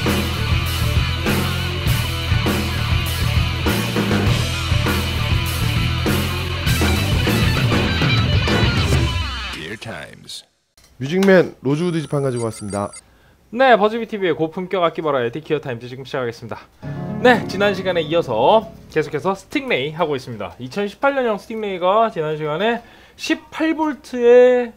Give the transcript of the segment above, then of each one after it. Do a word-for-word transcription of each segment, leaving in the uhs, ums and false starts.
뮤직맨 로즈우드 지판 가지고 왔습니다. 네, 버즈비티비의 고품격 악기 버라이어티 기어타임즈 지금 시작하겠습니다. 네, 지난 시간에 이어서 계속해서 스팅레이 하고 있습니다. 이천십팔 년형 스팅레이가 지난 시간에 십팔 볼트의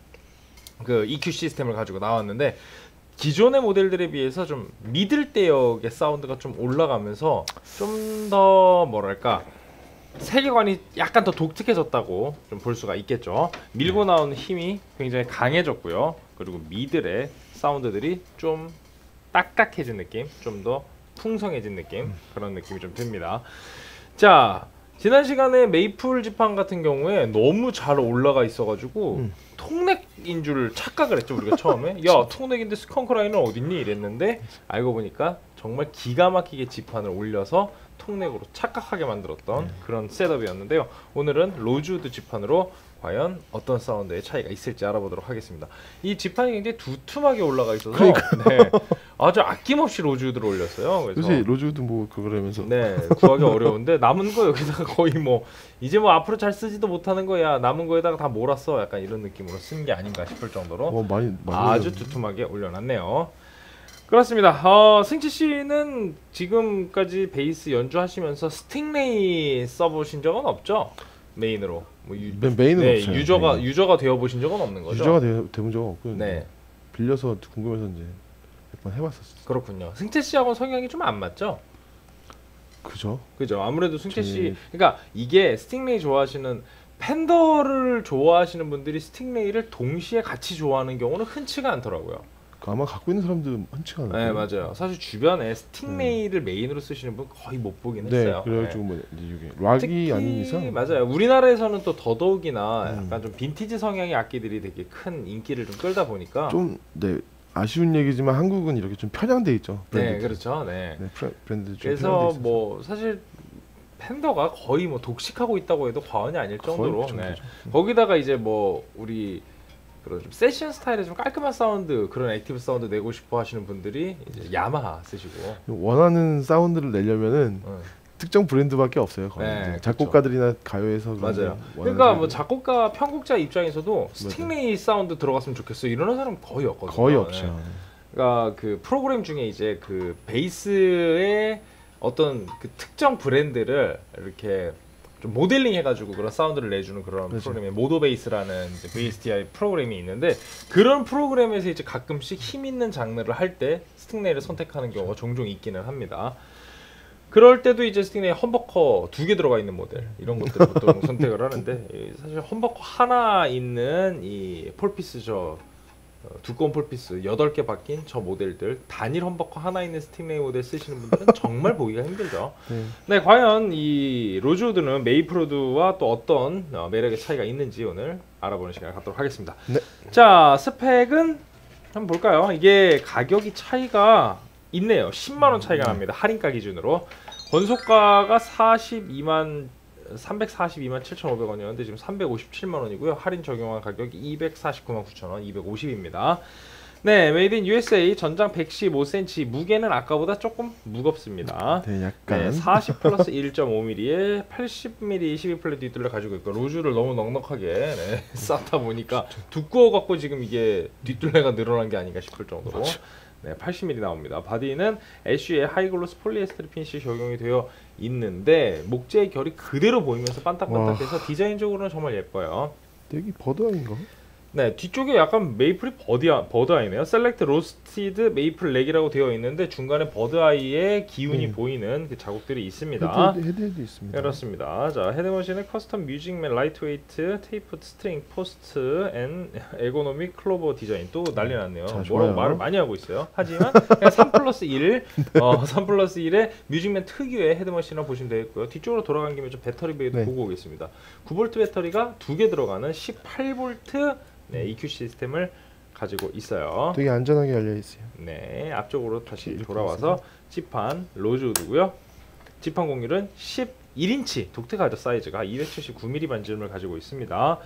그 이큐 시스템을 가지고 나왔는데, 기존의 모델들에 비해서 좀 미들대역의 사운드가 좀 올라가면서 좀 더 뭐랄까 세계관이 약간 더 독특해졌다고 좀 볼 수가 있겠죠. 밀고 나오는 힘이 굉장히 강해졌고요. 그리고 미들의 사운드들이 좀 딱딱해진 느낌, 좀 더 풍성해진 느낌, 그런 느낌이 좀 듭니다. 자, 지난 시간에 메이플 지판 같은 경우에 너무 잘 올라가 있어가지고 음. 통넥인 줄 착각을 했죠, 우리가 처음에. 야, 통넥인데 스컹크 라인은 어딨니? 이랬는데 알고 보니까 정말 기가 막히게 지판을 올려서 통넥으로 착각하게 만들었던 네. 그런 셋업이었는데요. 오늘은 로즈우드 지판으로 과연 어떤 사운드의 차이가 있을지 알아보도록 하겠습니다. 이 지판이 굉장히 두툼하게 올라가 있어서 네, 아주 아낌없이 로즈우드를 올렸어요. 그래서 요새 로즈우드 뭐 그거라면서 네, 구하기 어려운데 남은 거 여기다가 거의 뭐 이제 뭐 앞으로 잘 쓰지도 못하는 거야, 남은 거에다가 다 몰았어, 약간 이런 느낌으로 쓴 게 아닌가 싶을 정도로 어, 많이, 많이 아주 올렸네. 두툼하게 올려놨네요. 그렇습니다. 어, 승치 씨는 지금까지 베이스 연주하시면서 스팅레이 써보신 적은 없죠? 메인으로. 뭐 유, 메인은 네, 없어요. 유저가 메인. 유저가 되어 보신 적은 없는 거죠? 유저가 되, 되본 적 없고 네. 빌려서 궁금해서 이제 몇 번 해봤었어요. 그렇군요. 승채 씨하고 성향이 좀 안 맞죠? 그죠? 그죠. 아무래도 승채 씨, 제... 그러니까 이게 스팅레이 좋아하시는 팬더를 좋아하시는 분들이 스팅레이를 동시에 같이 좋아하는 경우는 흔치가 않더라고요. 아마 갖고 있는 사람들 흔치가 않아요. 네, 맞아요. 사실 주변에 스팅레이를 네. 메인으로 쓰시는 분 거의 못 보긴 네, 했어요. 그래가지고 네. 뭐 이게 락이 아닌 이상 맞아요. 우리나라에서는 또 더더욱이나 음. 약간 좀 빈티지 성향의 악기들이 되게 큰 인기를 좀 끌다 보니까 좀 네, 아쉬운 얘기지만 한국은 이렇게 좀 편향돼 있죠. 브랜드들. 네, 그렇죠. 네. 네 브랜드 그래서 뭐 사실 팬더가 거의 뭐 독식하고 있다고 해도 과언이 아닐 정도로. 네. 거기다가 이제 뭐 우리 그런 좀 세션 스타일의 좀 깔끔한 사운드, 그런 액티브 사운드 내고 싶어 하시는 분들이 이제 야마하 쓰시고, 원하는 사운드를 내려면은 네. 특정 브랜드밖에 없어요. 거의. 네, 작곡가들이나 그렇죠. 가요에서 맞아요. 그러니까 뭐 작곡가, 편곡자 입장에서도 스팅레이 맞아요. 사운드 들어갔으면 좋겠어 이러는 사람 거의 없거든요. 거의 없죠. 네. 그러니까 그 프로그램 중에 이제 그 베이스의 어떤 그 특정 브랜드를 이렇게 좀 모델링 해가지고 그런 사운드를 내주는 그런 그렇죠. 프로그램에 모도베이스라는 이제 브이에스티아이 프로그램이 있는데, 그런 프로그램에서 이제 가끔씩 힘 있는 장르를 할 때 스팅레이를 선택하는 경우가 종종 있기는 합니다. 그럴 때도 이제 스팅레이 험버커 두 개 들어가 있는 모델 이런 것들을 보통 선택을 하는데, 사실 험버커 하나 있는 이 폴피스 저 어, 두꺼운 폴피스 여덟 개 박힌 저 모델들, 단일 험버커 하나 있는 스팅레이 모델 쓰시는 분들은 정말 보기가 힘들죠. 네. 네, 과연 이 로즈우드는 메이플우드와 또 어떤 어, 매력의 차이가 있는지 오늘 알아보는 시간을 갖도록 하겠습니다. 네. 자, 스펙은 한번 볼까요? 이게 가격이 차이가 있네요. 십만 원 차이가 납니다. 할인가 기준으로. 권속가가 사십이만 삼백사십이만 칠천오백 원이었는데 지금 삼백오십칠만 원이고요. 할인 적용한 가격이 이백사십구만 구천 원, 이백오십입니다. 네, 메이드 인 유에스에이, 전장 백십오 센티미터, 무게는 아까보다 조금 무겁습니다. 네, 약간. 네, 사십 플러스 일 점 오 밀리미터에 팔십 밀리미터 십이 플랫 뒷둘레 가지고 있고, 로즈를 너무 넉넉하게 네, 쌓다 보니까 두꺼워갖고 지금 이게 뒷둘레가 늘어난 게 아닌가 싶을 정도로 네, 팔십 밀리미터 나옵니다. 바디는 애쉬의 하이글로스 폴리에스테르 핀이 적용이 되어 있는데 목재의 결이 그대로 보이면서 반딱반딱해서 와. 디자인적으로는 정말 예뻐요. 여기 버드아이인가? 네, 뒤쪽에 약간 메이플이 버드아, 버드아이네요. 셀렉트 로스티드 메이플 렉이라고 되어 있는데 중간에 버드아이의 기운이 네. 보이는 그 자국들이 있습니다. 헤드, 헤드도 있습니다. 그렇습니다. 자, 헤드머신은 커스텀 뮤직맨 라이트웨이트 테이프 스트링 포스트 앤 에고노믹 클로버 디자인. 또 난리 났네요. 자, 뭐라고 말을 많이 하고 있어요. 하지만 그냥 삼 플러스 일, 어, 삼 플러스 일의 뮤직맨 특유의 헤드머신이라고 보시면 되겠고요. 뒤쪽으로 돌아간 김에 좀 배터리 베이도 네. 보고 오겠습니다. 구 볼트 배터리가 두 개 들어가는 십팔 볼트 네, 이큐 시스템을 가지고 있어요. 되게 안전하게 열려 있어요. 네, 앞쪽으로 다시 돌아와서 지판 로즈우드고요. 지판 공률은 십일 인치, 독특하죠. 사이즈가 이백칠십구 밀리미터 반지름을 가지고 있습니다.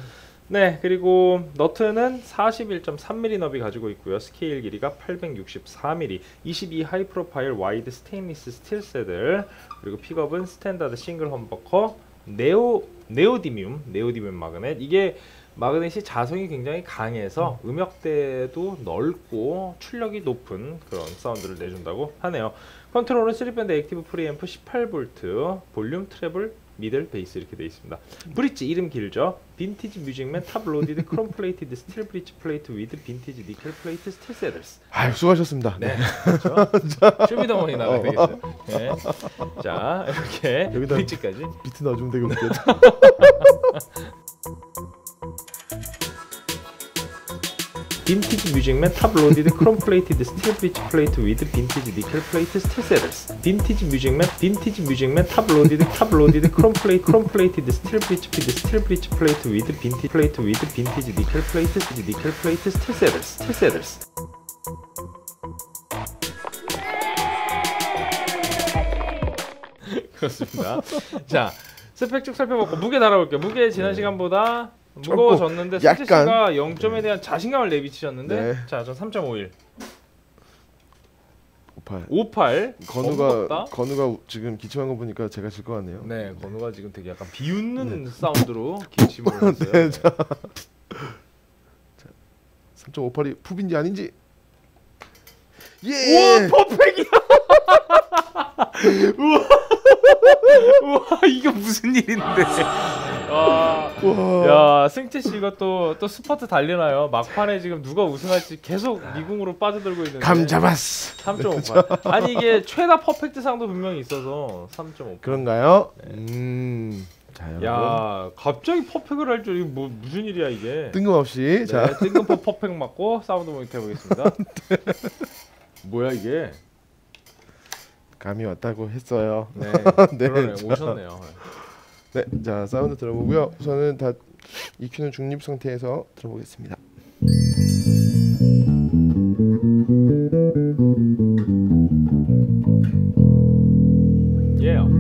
네, 그리고 너트는 사십일 점 삼 밀리미터 너비 가지고 있고요. 스케일 길이가 팔백육십사 밀리미터, 이십이 하이 프로파일 와이드 스테인리스 스틸 세들, 그리고 픽업은 스탠다드 싱글 험버커, 네오 네오디뮴, 네오디뮴 마그넷. 이게 마그넷이 자성이 굉장히 강해서 음역대도 넓고 출력이 높은 그런 사운드를 내준다고 하네요. 컨트롤은 쓰리 밴드 액티브 프리앰프 십팔 볼트, 볼륨, 트래블, 미들, 베이스 이렇게 되어 있습니다. 브릿지 이름 길죠. 빈티지 뮤직맨 탑 로디드 크롬 플레이티드 스틸 브릿지 플레이트 위드 빈티지 니켈 플레이트 스틸 세들스. 아유, 수고하셨습니다. 네, 그렇죠. 쇼미더머니 나가야 되겠어요. 네. 자, 이렇게 여기다 브릿지까지 비트 넣어주면 되게 웃겠다. 빈티지 뮤직맨 탑 로디드 크롬 플레이티드 스틸 브릿지 플레이트 위드 빈티지 니켈 플레이트 스틸 세들스. 빈티지 뮤직맨 빈티지 뮤직맨 탑 로디드 탑 로디드 크롬 플레이트 크롬 플레이티드 스틸 브릿지 피드 스틸 브릿지 플레이트 위드 빈티지 플레이트 위드 빈티지 니켈 플레이트 스틸 니켈 플레이트 스틸 세들스. 스틸 세들스. 그렇습니다. 자, 스펙 쭉 살펴보고 무게 달아볼게요. 무게 지난 시간보다 무거워졌는데 약간 수지씨가 영 점에 대한 자신감을 내비치셨는데 네. 자, 전 삼 점 오일 오팔. 오팔. 건우가 건우가 지금 기침한 거 보니까 제가 질 것 같네요. 네, 건우가 지금 되게 약간 비웃는 네. 사운드로 기침을 했어요. 네, 자, 자, 삼 점 오팔이 푸빈지 아닌지. 예. 우와, 퍼펙이야. 우와. 우와, 이게 무슨 일인데? 아, 야, 승채 씨 이거 또 또 스퍼트 달리나요? 막판에 지금 누가 우승할지 계속 미궁으로 빠져들고 있는데. 감 잡았어. 삼 점 오팔. 아니 이게 최다 퍼펙트 상도 분명히 있어서 삼 점 오팔. 그런가요? 네. 음. 자, 여러분. 야, 갑자기 퍼펙을 할 줄 이게 뭐 무슨 일이야 이게? 뜬금없이. 네, 자, 뜬금포 퍼펙 맞고 사운드 모니터 해보겠습니다. 네. 뭐야 이게? 감이 왔다고 했어요. 네, 네, 그러네, 자. 오셨네요. 네, 자 사운드 들어보고요. 우선은 다 이큐는 중립 상태에서 들어보겠습니다. 예. Yeah.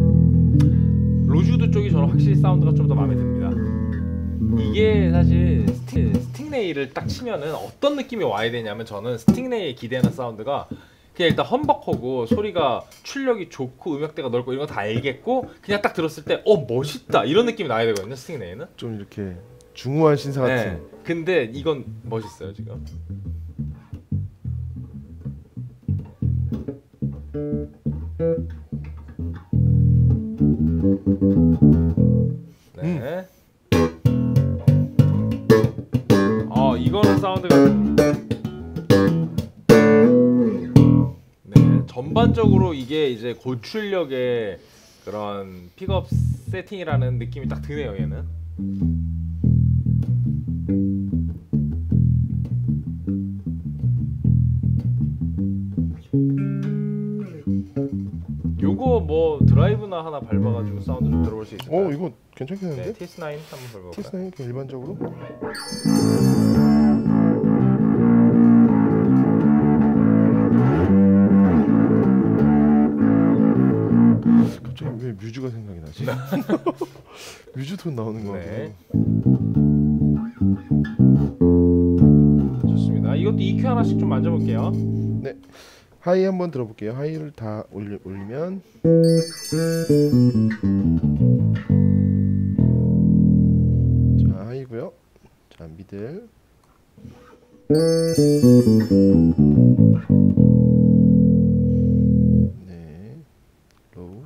로즈우드 쪽이 저는 확실히 사운드가 좀 더 마음에 듭니다. 이게 사실 스팅, 스팅레이를 딱 치면은 어떤 느낌이 와야 되냐면 저는 스팅레이에 기대하는 사운드가 그냥 일단 험벅하고 소리가 출력이 좋고 음역대가 넓고 이런 거 다 알겠고 그냥 딱 들었을 때 어 멋있다 이런 느낌이 나야 되거든요. 스팅레이는 좀 이렇게 중후한 신사 같은. 네. 근데 이건 멋있어요 지금. 네. 어 이거는 사운드가 네 전반적으로 이게 이제 고출력의 그런 픽업 세팅이라는 느낌이 딱 드네요 얘는. 요거 뭐 드라이브나 하나 밟아가지고 사운드 좀 들어볼 수 있을까요? 어 이거 괜찮겠는데? 네, 티에스 나인 한번 밟아볼까요? 티에스 나인 그냥 일반적으로? 갑자기 왜 뮤즈가 생각이 나지? 뮤즈 톤 나오는 거 네. 좋습니다. 이것도 이큐 하나씩 좀 만져볼게요. 네. 하이 한번 들어볼게요. 하이를 다 올리, 올리면 자 하이고요. 자 미들 네 로우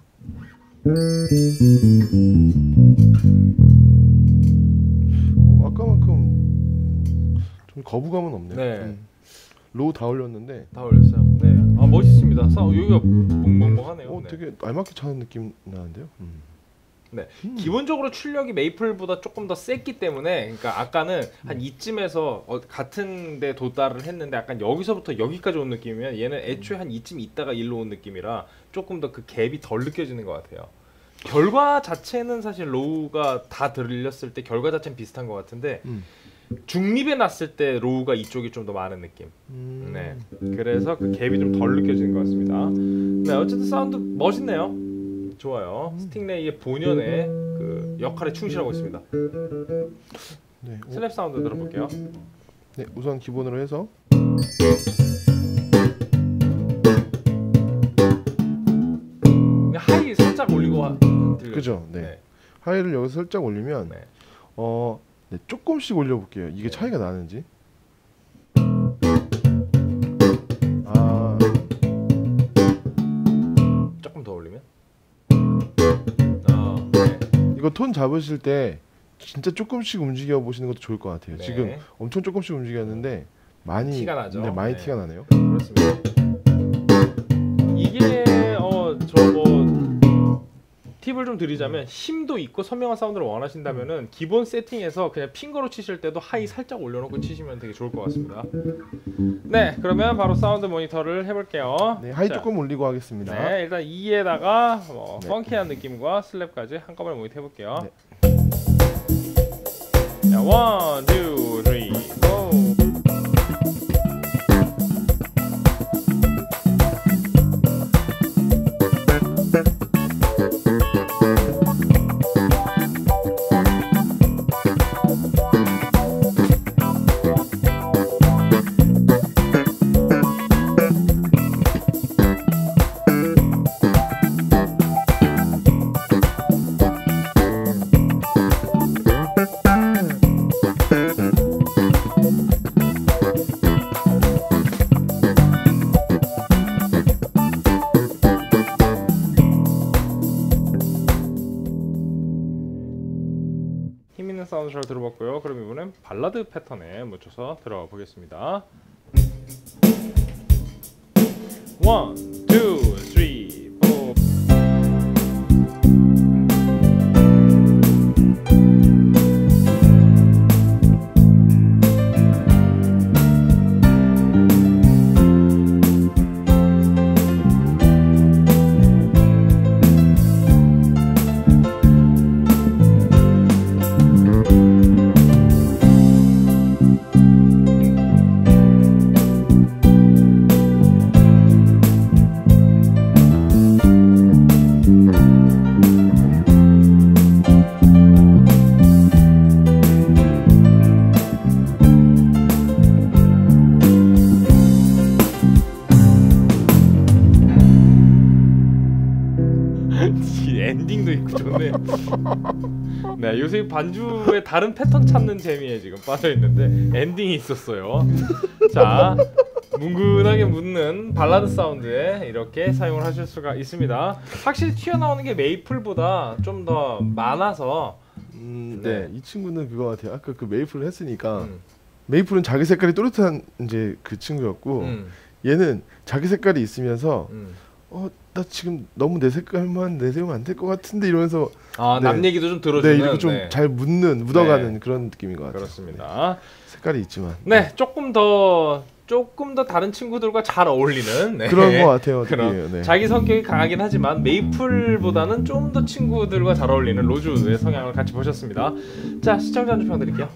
어, 아까만큼 좀 거부감은 없네요. 네. 음. 로우 다 올렸는데 다 올렸어요. 네. 아 멋있습니다. 사 여기가 몽몽몽하네요. 어 네. 되게 알맞게 차는 느낌 나는데요. 음. 네. 음. 기본적으로 출력이 메이플보다 조금 더 셌기 때문에 그러니까 아까는 음. 한 이쯤에서 어, 같은 데 도달을 했는데 약간 여기서부터 여기까지 온 느낌이면 얘는 애초에 한 이쯤 있다가 일로 온 느낌이라 조금 더 그 갭이 덜 느껴지는 것 같아요. 결과 자체는 사실 로우가 다 들렸을 때 결과 자체는 비슷한 것 같은데 음. 중립에 놨을 때 로우가 이쪽이 좀 더 많은 느낌. 음. 네. 그래서 그 갭이 좀 덜 느껴지는 것 같습니다. 네, 어쨌든 사운드 멋있네요. 좋아요. 음. 스팅레이의 본연의 그 역할에 충실하고 있습니다. 네. 슬랩 사운드 들어볼게요. 네, 우선 기본으로 해서 하이 살짝 올리고 들려. 그죠? 네. 네. 하이를 여기서 살짝 올리면 네. 어, 네, 조금씩 올려볼게요. 이게 네. 차이가 나는지. 아, 조금 더 올리면. 어, 네. 이거 톤 잡으실 때 진짜 조금씩 움직여 보시는 것도 좋을 것 같아요. 네. 지금 엄청 조금씩 움직였는데 많이 티가 나죠? 네, 많이 네. 티가 나네요. 그렇습니다. 이게 어 저 뭐 팁을 좀 드리자면 힘도 있고 선명한 사운드를 원하신다면은 기본 세팅에서 그냥 핑거로 치실 때도 하이 살짝 올려놓고 치시면 되게 좋을 것 같습니다. 네, 그러면 바로 사운드 모니터를 해볼게요. 네, 하이 자, 조금 올리고 하겠습니다. 네, 일단 이에다가 뭐 네. 펑키한 느낌과 슬랩까지 한꺼번에 모니터 해볼게요. 네. 자, 원, 투, 쓰리, 고! 힘있는 사운드 잘 들어봤고요. 그럼 이번엔 발라드 패턴에 묻혀서 들어가 보겠습니다. 원, 투, 쓰리, 포. 엔딩도 있고 좋네. 네, 요새 반주에 다른 패턴 찾는 재미에 지금 빠져 있는데 엔딩이 있었어요. 자, 뭉근하게 묻는 발라드 사운드에 이렇게 사용을 하실 수가 있습니다. 확실히 튀어나오는 게 메이플보다 좀 더 많아서. 음, 네. 네, 이 친구는 그거 같아요. 아까 그 메이플을 했으니까 음, 메이플은 자기 색깔이 또렷한 이제 그 친구였고 음, 얘는 자기 색깔이 있으면서 음. 어, 나 지금 너무 내 색깔만 내세우면 안 될 것 같은데 이러면서 아, 네. 남 얘기도 좀 네, 들어주는. 이렇게 좀 네. 잘 묻는 묻어가는 그런 느낌인 것 같아요. 그렇습니다. 네. 색깔이 있지만 네, 조금 더 조금 더 다른 친구들과 잘 어울리는 네. 그런 것 같아요. 그런 되게, 네. 자기 성격이 강하긴 하지만 메이플보다는 좀 더 친구들과 잘 어울리는 로즈우드의 성향을 같이 보셨습니다. 자, 시청자 한 줄 평 드릴게요.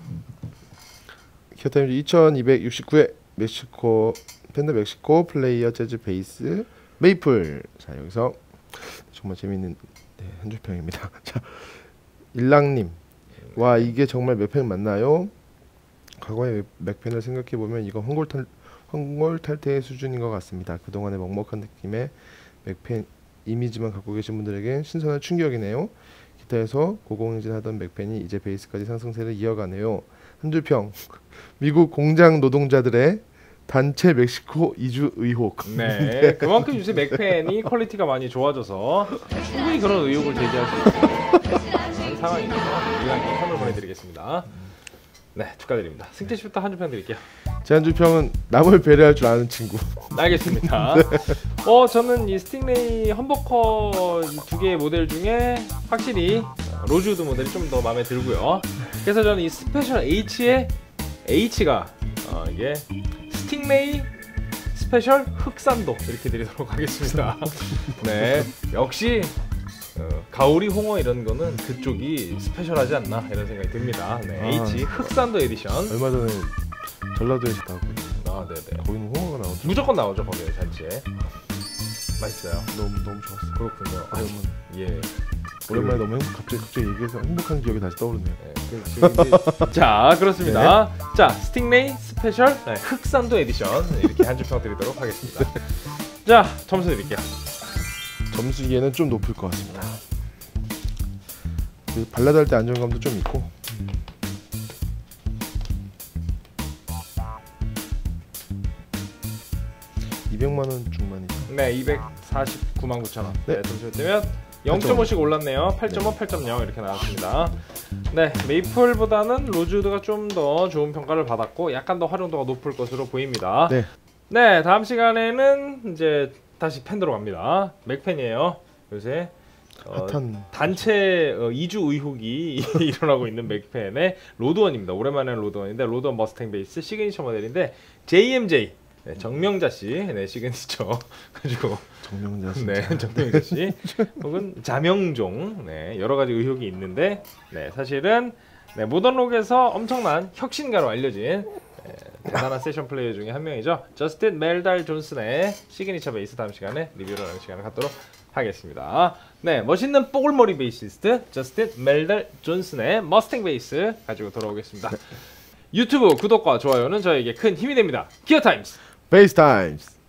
키어타임즈 이천이백육십구 회 멕시코 팬더 멕시코 플레이어 재즈 베이스 메이플. 자, 여기서 정말 재밌는 네, 한 줄 평입니다. 자, 일랑님, 와 이게 정말 맥펜 맞나요? 과거의 맥펜을 생각해 보면 이건 황골탈 황골탈퇴의 수준인 것 같습니다. 그동안의 먹먹한 느낌의 맥펜 이미지만 갖고 계신 분들에겐 신선한 충격이네요. 기타에서 고공행진하던 맥펜이 이제 베이스까지 상승세를 이어가네요. 한 줄 평. 미국 공장 노동자들의 단체 멕시코 이주 의혹. 네, 그만큼 요새 맥펜이 퀄리티가 많이 좋아져서 충분히 그런 의혹을 제기할 수 있는 상황이고요. 일랑님 선물 보내드리겠습니다. 네, 축하드립니다. 승태 씨부터 한 줄 평 드릴게요. 제 한 줄 평은 남을 배려할 줄 아는 친구. 알겠습니다. 어, 저는 이 스팅레이 험버커 두 개의 모델 중에 확실히 로즈우드 모델이 좀 더 마음에 들고요. 그래서 저는 이 스페셜 H의 H가 어, 이게 스팅레이 스페셜 흑산도 이렇게 드리도록 하겠습니다. 네, 역시 어, 가오리 홍어 이런 거는 그쪽이 스페셜하지 않나 이런 생각이 듭니다. 네, 아. H 흑산도 에디션. 얼마 전에 전라도에서 나왔거든요. 아, 네네. 거기는 홍어가 나오죠. 무조건 나오죠 거기에 잔치에. 맛있어요. 너무 너무 좋았어요. 그렇군요. 아, 그러면 예. 오랜만에 너무 행복, 갑자기 갑자기 얘기해서 행복한 기억이 다시 떠오르네요. 네, 그 지금 이제 자 그렇습니다. 네. 자 스팅레이 스페셜 네, 흑산도 에디션 이렇게 한 줄 평 드리도록 하겠습니다. 자 점수 드릴게요. 점수 얘는 좀 높을 것 같습니다. 그 발라드 할 때 안정감도 좀 있고. 이백만 원 중반이죠. 네, 이백사십구만 구천 원. 네, 네 점수 되면 영 점 오씩 올랐네요. 팔 점 오, 네. 팔 점 영 이렇게 나왔습니다. 네, 메이플보다는 로즈우드가 좀 더 좋은 평가를 받았고 약간 더 활용도가 높을 것으로 보입니다. 네. 네, 다음 시간에는 이제 다시 펜으로 갑니다. 맥펜이에요. 요새 어, 핫한 단체 어, 이주 의혹이 일어나고 있는 맥펜의 로드원입니다. 오랜만에 로드원인데 로드원 머스탱 베이스 시그니처 모델인데 제이엠제이 네, 정명자 씨, 네 시그니처 가지고 정명자 씨, 네 정명자 씨 혹은 자명종, 네 여러 가지 의혹이 있는데, 네 사실은 네, 모던록에서 엄청난 혁신가로 알려진 네, 대단한 세션 플레이어 중에 한 명이죠. 저스틴 멜달 존슨의 시그니처 베이스 다음 시간에 리뷰를 하는 시간을 갖도록 하겠습니다. 네, 멋있는 뽀글머리 베이시스트 저스틴 멜달 존슨의 머스탱 베이스 가지고 돌아오겠습니다. 유튜브 구독과 좋아요는 저에게 큰 힘이 됩니다. 기어 타임스 베이스 타임스.